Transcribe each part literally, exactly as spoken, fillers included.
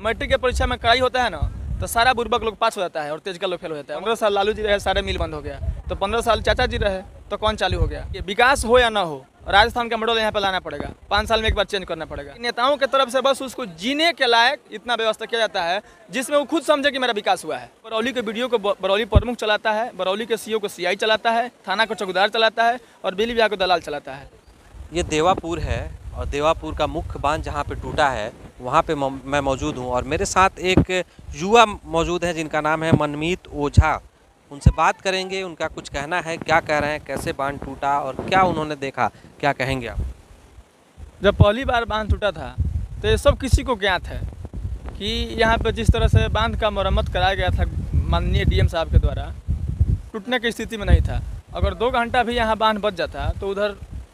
Matric के परीक्षा में कड़ाई होता है ना, तो सारा बुर्बक लोग पास हो जाता है और तेज का लोग फेल हो जाता है। पंद्रह साल लालू जी रहे, सारे मिल बंद हो गया, तो पंद्रह साल चाचा जी रहे तो कौन चालू हो गया। ये विकास हो या ना हो, राजस्थान का मॉडल यहाँ पे लाना पड़ेगा, पाँच साल में एक बार चेंज करना पड़ेगा। नेताओं की तरफ से बस उसको जीने के लायक इतना व्यवस्था किया जाता है जिसमें वो खुद समझे कि मेरा विकास हुआ है। बरौली के वीडियो को बरौली प्रमुख चलाता है, बरौली के सीओ को सीआई चलाता है, थाना को चौकीदार चलाता है और बिजली विभाग को दलाल चलाता है। ये देवापुर है और देवापुर का मुख्य बांध जहाँ पे टूटा है वहाँ पे मैं मौजूद हूँ और मेरे साथ एक युवा मौजूद है जिनका नाम है मनमीत ओझा। उनसे बात करेंगे, उनका कुछ कहना है, क्या कह रहे हैं, कैसे बांध टूटा और क्या उन्होंने देखा, क्या कहेंगे आप। जब पहली बार बांध टूटा था तो ये सब किसी को ज्ञात है कि यहाँ पे जिस तरह से बांध का मरम्मत कराया गया था माननीय डीएम साहब के द्वारा, टूटने की स्थिति में नहीं था। अगर दो घंटा भी यहाँ बांध बच जाता तो उधर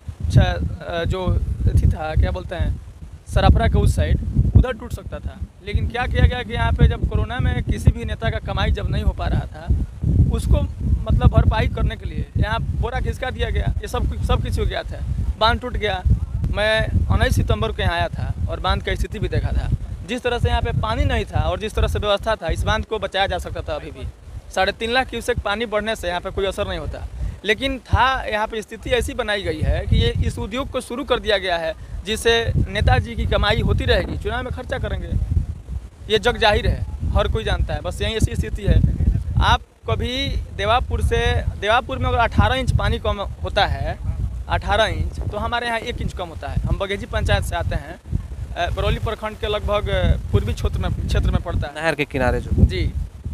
जो थी था क्या बोलते हैं सराफरा के उस साइड उधर टूट सकता था। लेकिन क्या किया गया कि यहाँ पे जब कोरोना में किसी भी नेता का कमाई जब नहीं हो पा रहा था, उसको मतलब भरपाई करने के लिए यहाँ बोरा खिसका दिया गया। ये सब सब किसी को ज्ञात है। बांध टूट गया, मैं उन्नीस सितंबर को यहाँ आया था और बांध की स्थिति भी देखा था। जिस तरह से यहाँ पे पानी नहीं था और जिस तरह से व्यवस्था था, इस बांध को बचाया जा सकता था। अभी भी साढ़े तीन लाख क्यूसेक पानी बढ़ने से यहाँ पे कोई असर नहीं होता, लेकिन था यहाँ पे स्थिति ऐसी बनाई गई है कि ये इस उद्योग को शुरू कर दिया गया है जिससे नेताजी की कमाई होती रहेगी, चुनाव में खर्चा करेंगे, ये जग जाहिर है, हर कोई जानता है। बस यही ऐसी स्थिति है। आप कभी देवापुर से देवापुर में अगर अठारह इंच पानी कम होता है, अठारह इंच, तो हमारे यहाँ एक इंच कम होता है। हम बघेजी पंचायत से आते हैं, बरौली प्रखंड के लगभग पूर्वी क्षेत्र में क्षेत्र में पड़ता है, नहर के किनारे जो जी।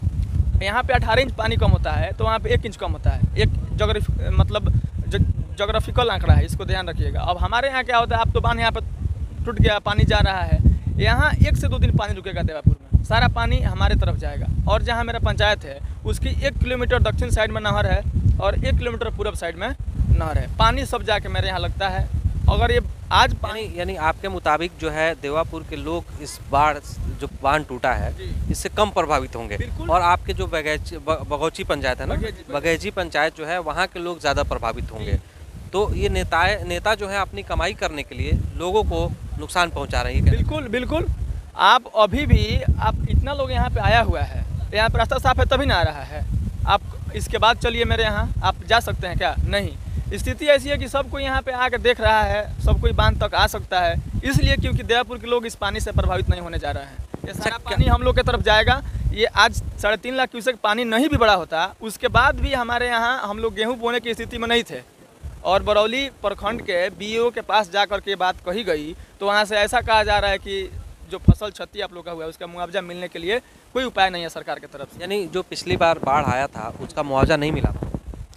यहाँ पे अठारह इंच पानी कम होता है तो वहाँ पे एक इंच कम होता है। एक जोग्राफी मतलब जोग्राफिकल आंकड़ा है, इसको ध्यान रखिएगा। अब हमारे यहाँ क्या होता है, अब तो बांध यहाँ पे टूट गया, पानी जा रहा है, यहाँ एक से दो दिन पानी रुकेगा देवापुर में, सारा पानी हमारे तरफ जाएगा। और जहाँ मेरा पंचायत है उसकी एक किलोमीटर दक्षिण साइड में नहर है और एक किलोमीटर पूर्व साइड में नहर है। पानी सब जाके मेरे यहाँ लगता है। अगर ये आज पानी यानी आपके मुताबिक जो है देवापुर के लोग इस बाढ़ जो बांध टूटा है इससे कम प्रभावित होंगे, और आपके जो बघेजी बघौची पंचायत है ना, बघेजी पंचायत जो है वहाँ के लोग ज़्यादा प्रभावित होंगे। तो ये नेता नेता जो है अपनी कमाई करने के लिए लोगों को नुकसान पहुँचा रही है। बिल्कुल बिल्कुल। आप अभी भी आप इतना लोग यहाँ पे आया हुआ है, यहाँ पे रास्ता साफ है तभी ना आ रहा है। आप इसके बाद चलिए मेरे यहाँ, आप जा सकते हैं क्या? नहीं। स्थिति ऐसी है कि सब कोई यहाँ पे आकर देख रहा है, सब कोई बांध तक आ सकता है, इसलिए क्योंकि देवापुर के लोग इस पानी से प्रभावित नहीं होने जा रहे हैं। ये सारा पानी हम लोग की तरफ जाएगा। ये आज साढ़े तीन लाख क्यूसेक पानी नहीं भी बड़ा होता, उसके बाद भी हमारे यहाँ हम लोग गेहूँ बोने की स्थिति में नहीं थे। और बरौली प्रखंड के बीओ के पास जा कर के बात कही गई तो वहाँ से ऐसा कहा जा रहा है कि जो फसल क्षति आप लोग का हुआ है उसका मुआवजा मिलने के लिए कोई उपाय नहीं है सरकार की तरफ से। यानी जो पिछली बार बाढ़ आया था उसका मुआवजा नहीं मिला था।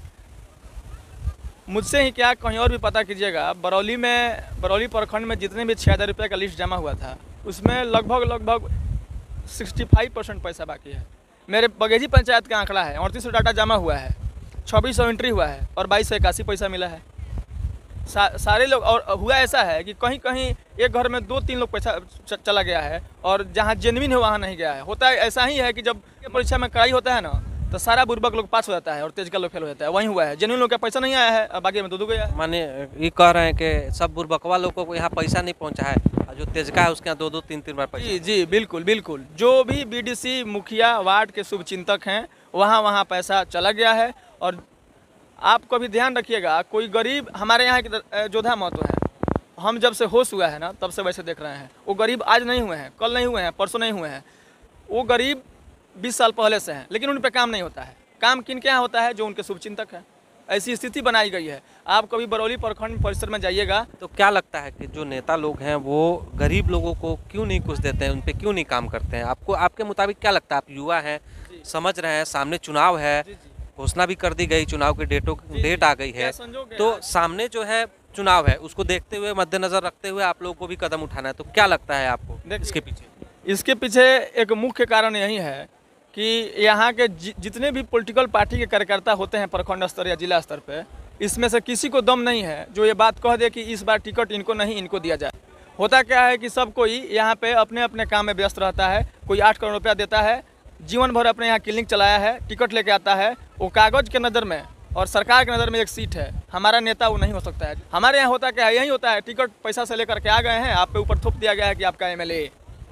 मुझसे ही क्या, कहीं और भी पता कीजिएगा। बरौली में बरौली प्रखंड में जितने भी छः हज़ार रुपये का लिस्ट जमा हुआ था उसमें लगभग लगभग पैंसठ परसेंट पैसा बाकी है। मेरे बघेजी पंचायत का आंकड़ा है, अड़तीस सौ डाटा जमा हुआ है, छब्बीस सौ एंट्री हुआ है और बाईस सौ इक्यासी पैसा मिला है। सा, सारे लोग, और हुआ ऐसा है कि कहीं कहीं एक घर में दो तीन लोग पैसा चला गया है और जहाँ जेन्युइन है वहाँ नहीं गया है। होता है ऐसा ही है कि जब परीक्षा में कड़ाई होता है ना, तो सारा बुर्बक लोग पास हो जाता है और तेज का लोग फेल हो जाता है। वहीं हुआ है, जेन्युइन लोग का पैसा नहीं आया है और बाकी में दो दो गया है। माने ये कह रहे हैं कि सब बुर्बकवा लोगों को यहाँ पैसा नहीं पहुँचा है और जो तेज का है उसके यहाँ दो दो तीन तीन बार पैसा। जी जी बिल्कुल बिल्कुल। जो भी बीडीसी मुखिया वार्ड के शुभचिंतक हैं वहाँ वहाँ पैसा चला गया है। और आप कभी ध्यान रखिएगा, कोई गरीब हमारे यहाँ की जोधा महतो है, हम जब से होश हुआ है ना तब से वैसे देख रहे हैं। वो गरीब आज नहीं हुए हैं, कल नहीं हुए हैं, परसों नहीं हुए हैं। वो गरीब बीस साल पहले से हैं, लेकिन उन पे काम नहीं होता है। काम किन के यहाँ होता है? जो उनके शुभचिंतक हैं। ऐसी स्थिति बनाई गई है। आप कभी बरौली प्रखंड परिसर में जाइएगा तो क्या लगता है कि जो नेता लोग हैं वो गरीब लोगों को क्यों नहीं कुछ देते हैं, उन पर क्यों नहीं काम करते हैं? आपको आपके मुताबिक क्या लगता है? आप युवा हैं, समझ रहे हैं, सामने चुनाव है, घोषणा भी कर दी गई, चुनाव की डेटों डेट आ गई है, तो सामने जो है चुनाव है उसको देखते हुए, मद्देनजर रखते हुए आप लोगों को भी कदम उठाना है, तो क्या लगता है आपको इसके पीछे? इसके पीछे एक मुख्य कारण यही है कि यहाँ के जितने भी पॉलिटिकल पार्टी के कार्यकर्ता होते हैं प्रखंड स्तर या जिला स्तर पे, इसमें से किसी को दम नहीं है जो ये बात कह दे कि इस बार टिकट इनको नहीं, इनको दिया जाए। होता क्या है कि सब कोई यहाँ पे अपने अपने काम में व्यस्त रहता है। कोई आठ करोड़ रुपया देता है, जीवन भर अपने यहाँ क्लिनिक चलाया है, टिकट लेके आता है, वो कागज़ के नज़र में और सरकार के नज़र में एक सीट है। हमारा नेता वो नहीं हो सकता है। हमारे यहाँ होता क्या है, यही होता है, टिकट पैसा से लेकर के आ गए हैं, आप पे ऊपर थोप दिया गया है कि आपका एमएलए।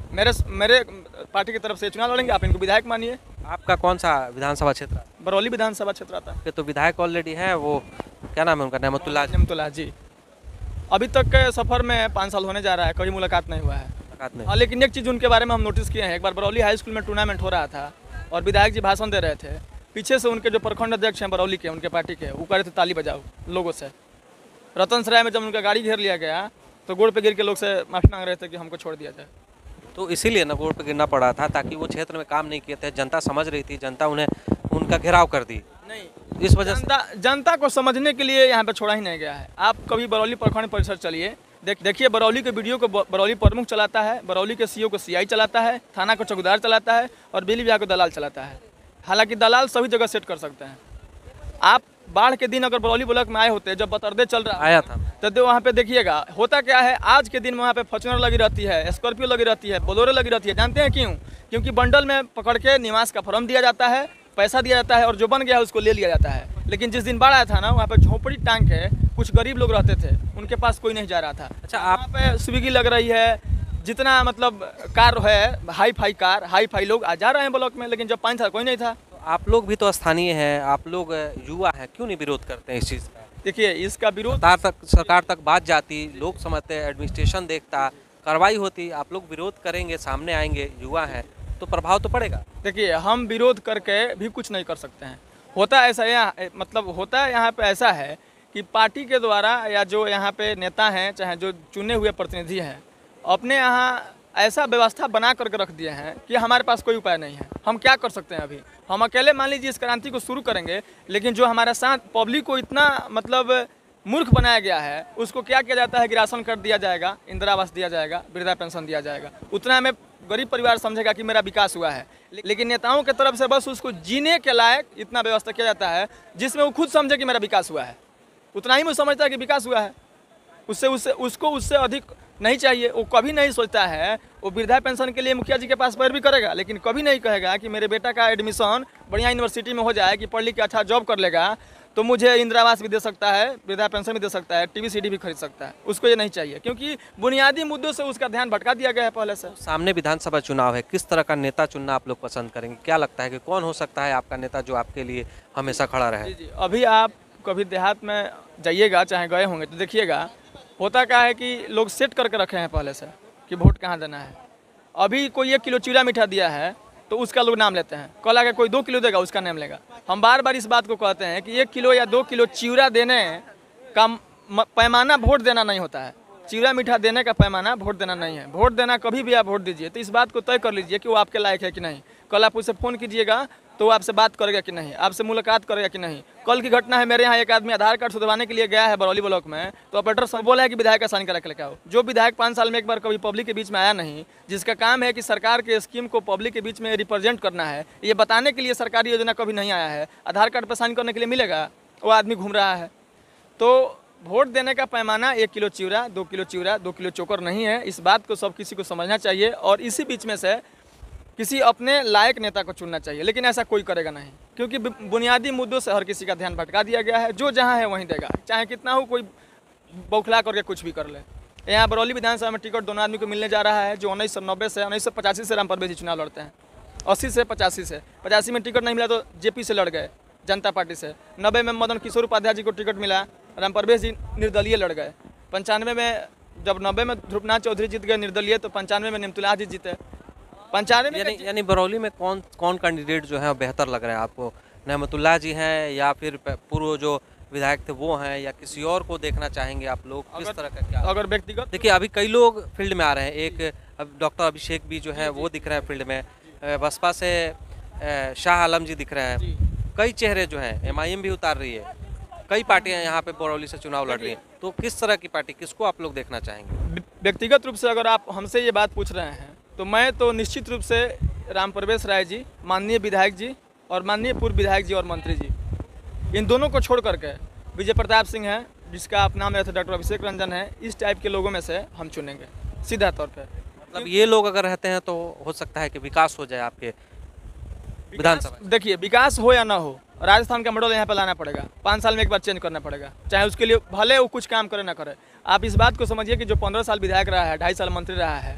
मेरे मेरे पार्टी की तरफ से चुनाव लड़ेंगे, आप इनको विधायक मानिए। आपका कौन सा विधानसभा क्षेत्र है? बरौली विधानसभा क्षेत्र आता है। ये तो विधायक ऑलरेडी है, वो क्या नाम है उनका, नेमतुल्लाह जी। नेमतुल्लाह जी अभी तक के सफ़र में पाँच साल होने जा रहा है, कभी मुलाकात नहीं हुआ है। मुलाकात नहीं। हाँ, लेकिन एक चीज़ उनके बारे में हम नोटिस किए हैं। एक बार बरौली हाई स्कूल में टूर्नामेंट हो रहा था और विधायक जी भाषण दे रहे थे, पीछे से उनके जो प्रखंड अध्यक्ष हैं बरौली के, उनके पार्टी के, वो कह रहे थे ताली बजाओ लोगों से। रतन सराय में जब उनका गाड़ी घेर लिया गया तो गोड़ पे गिर के लोग से माफी मांग रहे थे कि हमको छोड़ दिया जाए। तो इसीलिए ना गोड़ पे गिरना पड़ा था, ताकि वो क्षेत्र में काम नहीं किए थे, जनता समझ रही थी, जनता उन्हें उनका घेराव कर दी। नहीं, इस वजह से जनता जनता को समझने के लिए यहाँ पे छोड़ा ही नहीं गया है। आप कभी बरौली प्रखंड परिसर चलिए, देख देखिए बरौली के वीडियो को बरौली प्रमुख चलाता है, बरौली के सीओ को सीआई चलाता है, थाना को चौकीदार चलाता है और बिजली विभाग को दलाल चलाता है। हालांकि दलाल सभी जगह सेट कर सकते हैं। आप बाढ़ के दिन अगर बरौली ब्लॉक में आए होते, जब बतरदे चल रहा आया था, तो वहाँ पे देखिएगा होता क्या है। आज के दिन में वहाँ पे फॉर्च्यूनर लगी रहती है, स्कॉर्पियो लगी रहती है, बोलेरो लगी रहती है। जानते हैं क्यों? क्योंकि बंडल में पकड़ के निवास का फॉर्म दिया जाता है, पैसा दिया जाता है और जो बन गया है उसको ले लिया जाता है। लेकिन जिस दिन बाढ़ आया था ना, वहाँ पे झोपड़ी टांग के कुछ गरीब लोग रहते थे, उनके पास कोई नहीं जा रहा था। अच्छा, आप पे स्विगी लग रही है, जितना मतलब कार है, hi fi car, hi fi लोग आ जा रहे हैं ब्लॉक में, लेकिन जब पानी था कोई नहीं था। आप लोग भी तो स्थानीय हैं, आप लोग युवा हैं, क्यों नहीं विरोध करते हैं इस चीज़ का? देखिए इसका विरोध सरकार तक सरकार तक बात जाती, लोग समझते, एडमिनिस्ट्रेशन देखता, कार्रवाई होती। आप लोग विरोध करेंगे, सामने आएंगे, युवा हैं, तो प्रभाव तो पड़ेगा। देखिए हम विरोध करके भी कुछ नहीं कर सकते हैं। होता ऐसा है, मतलब होता है यहाँ पे ऐसा है कि पार्टी के द्वारा या जो यहाँ पे नेता हैं, चाहे जो चुने हुए प्रतिनिधि हैं, अपने यहाँ ऐसा व्यवस्था बना करके रख दिए हैं कि हमारे पास कोई उपाय नहीं है। हम क्या कर सकते हैं? अभी हम अकेले मान लीजिए इस क्रांति को शुरू करेंगे, लेकिन जो हमारे साथ पब्लिक को इतना मतलब मूर्ख बनाया गया है, उसको क्या किया जाता है कि राशन कार्ड दिया जाएगा, इंदिरा आवास दिया जाएगा, वृद्धा पेंशन दिया जाएगा। उतना में गरीब परिवार समझेगा कि मेरा विकास हुआ है। लेकिन नेताओं की तरफ से बस उसको जीने के लायक इतना व्यवस्था किया जाता है जिसमें वो खुद समझे कि मेरा विकास हुआ है। उतना ही वो समझता है कि विकास हुआ है, उससे उससे उसको उससे अधिक नहीं चाहिए। वो कभी नहीं सोचता है, वो वृद्धा पेंशन के लिए मुखिया जी के पास पैरवी करेगा, लेकिन कभी नहीं कहेगा कि मेरे बेटा का एडमिशन बढ़िया यूनिवर्सिटी में हो जाए, कि पढ़ लिख के अच्छा जॉब कर लेगा तो मुझे इंदिरा आवास भी दे सकता है, वृद्धा पेंशन भी दे सकता है, टीवी सीडी भी खरीद सकता है। उसको ये नहीं चाहिए, क्योंकि बुनियादी मुद्दों से उसका ध्यान भटका दिया गया है पहले से। सामने विधानसभा चुनाव है, किस तरह का नेता चुनना आप लोग पसंद करेंगे? क्या लगता है कि कौन हो सकता है आपका नेता जो आपके लिए हमेशा खड़ा रहे? जी जी अभी आप कभी देहात में जाइएगा, चाहे गए होंगे, तो देखिएगा होता क्या है कि लोग सेट करके रखे हैं पहले से कि वोट कहाँ देना है। अभी कोई एक किलो चूड़ा मीठा दिया है तो उसका लोग नाम लेते हैं, कल आगे कोई दो किलो देगा उसका नाम लेगा। हम बार बार इस बात को कहते हैं कि एक किलो या दो किलो चिवड़ा देने का पैमाना वोट देना नहीं होता है। चिवड़ा मीठा देने का पैमाना वोट देना नहीं है। वोट देना कभी भी आप वोट दीजिए तो इस बात को तय कर लीजिए कि वो आपके लायक है कि नहीं। कल आप उसे फ़ोन कीजिएगा तो वो आपसे बात करेगा कि नहीं, आपसे मुलाकात करेगा कि नहीं। कल की घटना है, मेरे यहाँ एक आदमी आधार कार्ड सुधरवाने के लिए गया है बरौली ब्लॉक में, तो ऑपरेटर सब बोला है कि विधायक का साइन करा के लेकर आओ। जो विधायक पाँच साल में एक बार कभी पब्लिक के बीच में आया नहीं, जिसका काम है कि सरकार के स्कीम को पब्लिक के बीच में रिप्रेजेंट करना है, ये बताने के लिए सरकारी योजना कभी नहीं आया है, आधार कार्ड पर साइन करने के लिए मिलेगा, वो आदमी घूम रहा है। तो वोट देने का पैमाना एक किलो चिवड़ा, दो किलो चिवड़ा, दो किलो चोकर नहीं है। इस बात को सब किसी को समझना चाहिए और इसी बीच में से किसी अपने लायक नेता को चुनना चाहिए। लेकिन ऐसा कोई करेगा नहीं, क्योंकि बुनियादी मुद्दों से हर किसी का ध्यान भटका दिया गया है। जो जहाँ है वहीं देगा, चाहे कितना हो, कोई बौखला करके कुछ भी कर ले। यहाँ बरौली विधानसभा में टिकट दोनों आदमी को मिलने जा रहा है, जो उन्नीस सौ नब्बे से उन्नीस सौ पचासी से राम परवेज जी चुनाव लड़ते हैं। अस्सी से पचासी से पचासी में टिकट नहीं मिला तो जेपी से लड़ गए जनता पार्टी से। नब्बे में मदन किशोर उपाध्याय जी को टिकट मिला, राम परवेज जी निर्दलीय लड़ गए। पंचानवे में जब नब्बे में ध्रुवनाथ चौधरी जीत गए निर्दलीय, तो पंचानवे में नेमतुल्लाह जी जीते। पंचानवे यानी यानी बरौली में कौन कौन कैंडिडेट जो है बेहतर लग रहा है आपको? नेमतुल्लाह जी हैं या फिर पूर्व जो विधायक थे वो हैं, या किसी और को देखना चाहेंगे आप लोग? किस तरह का क्या? अगर व्यक्तिगत देखिए अभी कई लोग फील्ड में आ रहे हैं। एक अब डॉक्टर अभिषेक भी जो है वो दिख रहे हैं फील्ड में, बसपा से शाह आलम जी दिख रहे हैं, कई चेहरे जो हैं, एम आई एम भी उतार रही है, कई पार्टियां यहाँ पे बरौली से चुनाव लड़ रही हैं। तो किस तरह की पार्टी, किसको आप लोग देखना चाहेंगे? व्यक्तिगत रूप से अगर आप हमसे ये बात पूछ रहे हैं तो मैं तो निश्चित रूप से राम प्रवेश राय जी, माननीय विधायक जी और माननीय पूर्व विधायक जी और मंत्री जी, इन दोनों को छोड़ करके विजय प्रताप सिंह है, जिसका आप नाम रहता है डॉक्टर अभिषेक रंजन है, इस टाइप के लोगों में से हम चुनेंगे सीधा तौर पर। मतलब ये लोग अगर रहते हैं तो हो सकता है कि विकास हो जाए आपके विधानसभा। देखिए विकास हो या ना हो, राजस्थान का मॉडल यहाँ पे लाना पड़ेगा। पाँच साल में एक बार चेंज करना पड़ेगा, चाहे उसके लिए भले वो कुछ काम करे ना करे। आप इस बात को समझिए कि जो पंद्रह साल विधायक रहा है, ढाई साल मंत्री रहा है,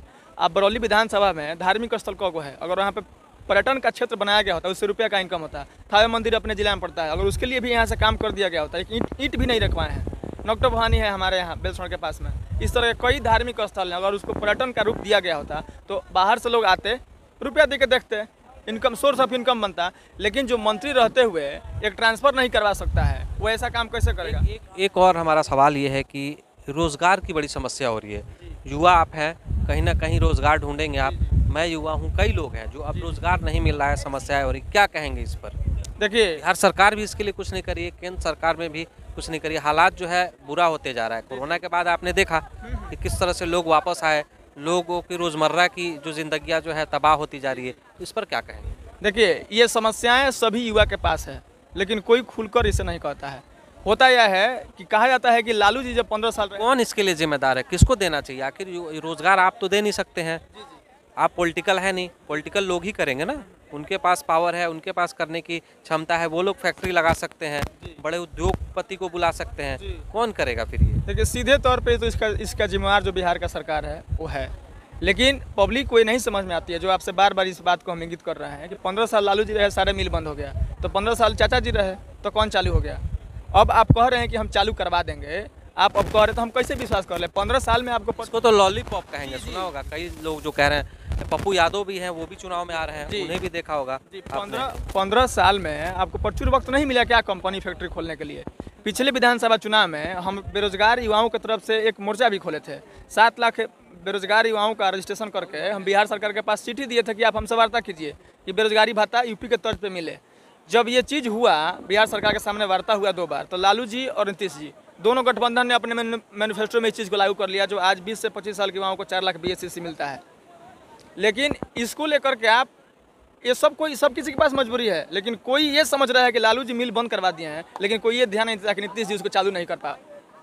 आप बरौली विधानसभा में धार्मिक स्थल को है, अगर वहाँ पे पर्यटन का क्षेत्र बनाया गया होता है, उससे रुपये का इनकम होता है। थावे मंदिर अपने जिला में पड़ता है, अगर उसके लिए भी यहाँ से काम कर दिया गया होता है, एक ईंट ईंट भी नहीं रखवाए हैं। नौकटो भवानी है हमारे यहाँ बेलसोड़ के पास में, इस तरह के कई धार्मिक स्थल हैं, अगर उसको पर्यटन का रूप दिया गया होता तो बाहर से लोग आते, रुपया दे के देखते, इनकम सोर्स ऑफ इनकम बनता। लेकिन जो मंत्री रहते हुए एक ट्रांसफ़र नहीं करवा सकता है, वो ऐसा काम कैसे करेगा? एक, एक, एक और हमारा सवाल ये है कि रोज़गार की बड़ी समस्या हो रही है। युवा आप हैं, कहीं ना कहीं रोज़गार ढूंढेंगे आप। मैं युवा हूँ, कई लोग हैं जो अब रोज़गार नहीं मिल रहा है, समस्याएं हो रही, क्या कहेंगे इस पर? देखिए, हर सरकार भी इसके लिए कुछ नहीं करी है, केंद्र सरकार में भी कुछ नहीं करी। हालात जो है बुरा होते जा रहा है। कोरोना के बाद आपने देखा कि किस तरह से लोग वापस आए, लोगों की रोज़मर्रा की जो जिंदगियां जो है तबाह होती जा रही है, तो इस पर क्या कहेंगे? देखिए, ये समस्याएं सभी युवा के पास है, लेकिन कोई खुलकर इसे नहीं कहता है। होता यह है कि कहा जाता है कि लालू जी जब पंद्रह साल रहे, कौन इसके लिए जिम्मेदार है, किसको देना चाहिए? आखिर रोज़गार आप तो दे नहीं सकते हैं, आप पॉलिटिकल है नहीं, पॉलिटिकल लोग ही करेंगे ना। उनके पास पावर है, उनके पास करने की क्षमता है, वो लोग फैक्ट्री लगा सकते हैं, बड़े उद्योगपति को बुला सकते हैं, कौन करेगा फिर ये? देखिए, सीधे तौर पे तो इसका इसका जिम्मेवार जो बिहार का सरकार है वो है, लेकिन पब्लिक को ये नहीं समझ में आती है। जो आपसे बार बार इस बात को हम इंगित कर रहे हैं कि पंद्रह साल लालू जी रहे, सारे मिल बंद हो गया, तो पंद्रह साल चाचा जी रहे तो कौन चालू हो गया? अब आप कह रहे हैं कि हम चालू करवा देंगे, आप अब कह रहे हैं तो हम कैसे विश्वास कर ले? पंद्रह साल में आपको इसको तो लॉलीपॉप कहेंगे, सुना होगा। कई लोग जो कह रहे हैं, पप्पू यादव भी हैं, वो भी चुनाव में आ रहे हैं, उन्हें भी देखा होगा। पंद्रह पंद्रह साल में आपको प्रचुर वक्त नहीं मिला क्या कंपनी फैक्ट्री खोलने के लिए? पिछले विधानसभा चुनाव में हम बेरोजगार युवाओं की तरफ से एक मोर्चा भी खोले थे। सात लाख बेरोजगार युवाओं का रजिस्ट्रेशन करके हम बिहार सरकार के पास चिट्ठी दिए थे कि आप हमसे वार्ता कीजिए कि बेरोजगारी भत्ता यूपी के तर्ज पे मिले। जब ये चीज़ हुआ, बिहार सरकार के सामने वार्ता हुआ दो बार, तो लालू जी और नीतीश जी दोनों गठबंधन ने अपने मैनिफेस्टो में इस चीज़ को लागू कर लिया, जो आज बीस से पच्चीस साल के युवाओं को चार lakh B S C C मिलता है। लेकिन इसको लेकर के आप, ये सब कोई सब किसी के पास मजबूरी है, लेकिन कोई ये समझ रहा है कि लालू जी मिल बंद करवा दिए हैं, लेकिन कोई ये ध्यान नहीं देता कि नीतीश जी उसको चालू नहीं कर पाए।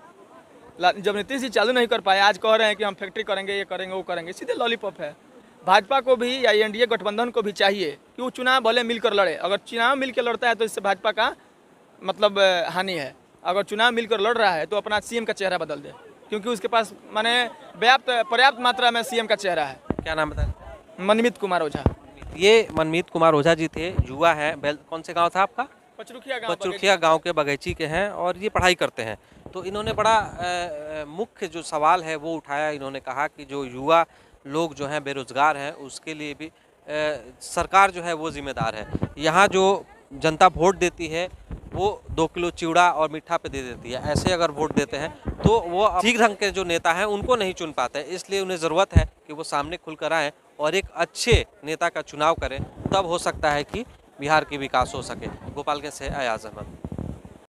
जब नीतीश जी चालू नहीं कर पाए, आज कह रहे हैं कि हम फैक्ट्री करेंगे, ये करेंगे, वो करेंगे, सीधे लॉलीपॉप है। भाजपा को भी या एनडीए गठबंधन को भी चाहिए कि वो चुनाव भले मिलकर लड़े। अगर चुनाव मिलकर लड़ता है तो इससे भाजपा का मतलब हानि है। अगर चुनाव मिलकर लड़ रहा है तो अपना सीएम का चेहरा बदल दे, क्योंकि उसके पास माने व्याप्त पर्याप्त मात्रा में सीएम का चेहरा है। क्या नाम बताएं? मनमीत कुमार ओझा। ये मनमीत कुमार ओझा जी थे, युवा हैं। कौन से गांव था आपका? पचरुखिया गांव। पचरुखिया गांव के बगैची के हैं और ये पढ़ाई करते हैं। तो इन्होंने बड़ा आ, मुख्य जो सवाल है वो उठाया। इन्होंने कहा कि जो युवा लोग जो हैं बेरोजगार हैं, उसके लिए भी आ, सरकार जो है वो जिम्मेदार है। यहाँ जो जनता वोट देती है वो दो किलो चिवड़ा और मीठा पे दे देती है। ऐसे अगर वोट देते हैं तो वो ठीक ढंग के जो नेता हैं उनको नहीं चुन पाते। इसलिए उन्हें ज़रूरत है कि वो सामने खुलकर आएँ और एक अच्छे नेता का चुनाव करें, तब हो सकता है कि बिहार की विकास हो सके। गोपालगंज से अयाज अहमद।